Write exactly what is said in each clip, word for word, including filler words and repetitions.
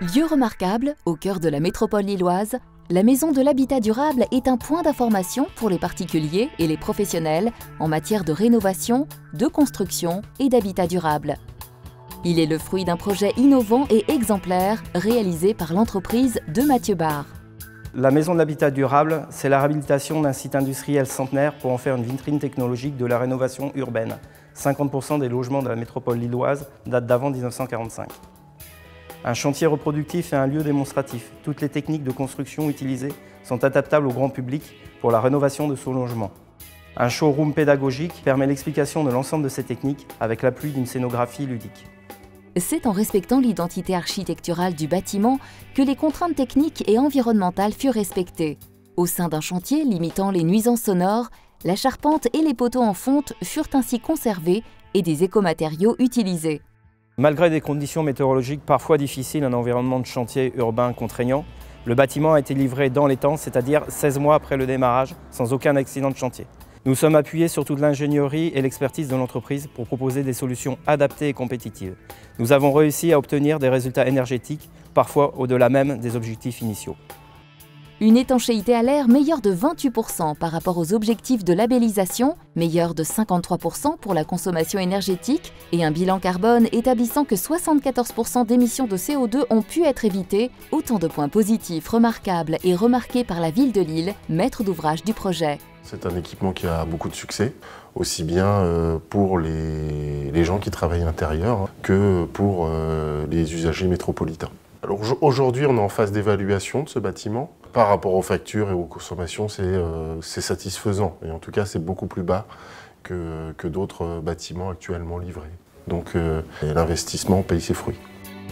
Lieu remarquable, au cœur de la métropole lilloise, la Maison de l'Habitat Durable est un point d'information pour les particuliers et les professionnels en matière de rénovation, de construction et d'habitat durable. Il est le fruit d'un projet innovant et exemplaire réalisé par l'entreprise de Mathieu Barre. La Maison de l'Habitat Durable, c'est la réhabilitation d'un site industriel centenaire pour en faire une vitrine technologique de la rénovation urbaine. cinquante pour cent des logements de la métropole lilloise datent d'avant mille neuf cent quarante-cinq. Un chantier reproductif et un lieu démonstratif. Toutes les techniques de construction utilisées sont adaptables au grand public pour la rénovation de son logement. Un showroom pédagogique permet l'explication de l'ensemble de ces techniques avec l'appui d'une scénographie ludique. C'est en respectant l'identité architecturale du bâtiment que les contraintes techniques et environnementales furent respectées. Au sein d'un chantier limitant les nuisances sonores, la charpente et les poteaux en fonte furent ainsi conservés et des écomatériaux utilisés. Malgré des conditions météorologiques parfois difficiles, un environnement de chantier urbain contraignant, le bâtiment a été livré dans les temps, c'est-à-dire seize mois après le démarrage, sans aucun accident de chantier. Nous sommes appuyés sur toute l'ingénierie et l'expertise de l'entreprise pour proposer des solutions adaptées et compétitives. Nous avons réussi à obtenir des résultats énergétiques, parfois au-delà même des objectifs initiaux. Une étanchéité à l'air meilleure de vingt-huit pour cent par rapport aux objectifs de labellisation, meilleure de cinquante-trois pour cent pour la consommation énergétique et un bilan carbone établissant que soixante-quatorze pour cent d'émissions de C O deux ont pu être évitées, autant de points positifs remarquables et remarqués par la ville de Lille, maître d'ouvrage du projet. C'est un équipement qui a beaucoup de succès, aussi bien pour les, les gens qui travaillent à l'intérieur que pour les usagers métropolitains. Alors aujourd'hui, on est en phase d'évaluation de ce bâtiment. Par rapport aux factures et aux consommations, c'est euh, satisfaisant. Et en tout cas, c'est beaucoup plus bas que, que d'autres bâtiments actuellement livrés. Donc euh, l'investissement paye ses fruits.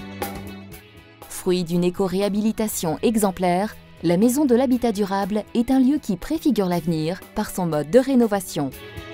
Fruit d'une éco-réhabilitation exemplaire, la Maison de l'Habitat Durable est un lieu qui préfigure l'avenir par son mode de rénovation.